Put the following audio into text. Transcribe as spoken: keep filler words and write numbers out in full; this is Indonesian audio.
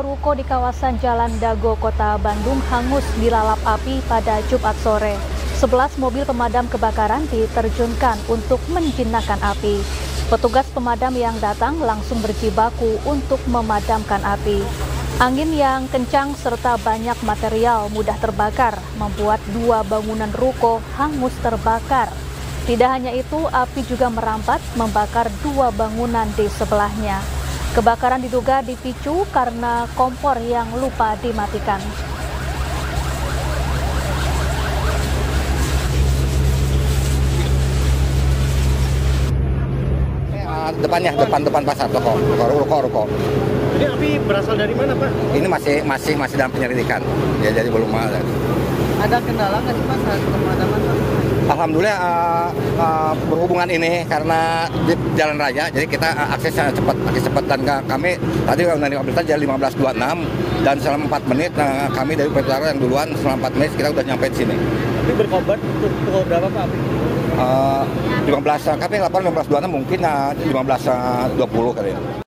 sebuah ruko di kawasan Jalan Dago, Kota Bandung hangus dilalap api pada Jumat sore. sebelas mobil pemadam kebakaran diterjunkan untuk menjinakkan api. Petugas pemadam yang datang langsung berjibaku untuk memadamkan api. Angin yang kencang serta banyak material mudah terbakar membuat dua bangunan ruko hangus terbakar. Tidak hanya itu, api juga merambat membakar dua bangunan di sebelahnya. Kebakaran diduga dipicu karena kompor yang lupa dimatikan. Depannya, depan-depan pasar toko, ruko, ruko. Jadi api berasal dari mana, Pak? Ini masih masih masih dalam penyelidikan, ya jadi belum ada. Ada kendala nggak sih, Pak, saat pemadaman, Pak? Alhamdulillah uh, uh, berhubungan ini karena di jalan raya, jadi kita uh, aksesnya cepat, akses cepat dan kami tadi menerima berita jam lima belas dua puluh enam dan selama empat menit uh, kami dari Petaro yang duluan selama empat menit kita udah nyampe di sini. Tapi berkorban pukul berapa, Pak? Uh, lima belas kami lapor lima belas dua puluh enam mungkin uh, lima belas dua puluh kali ya.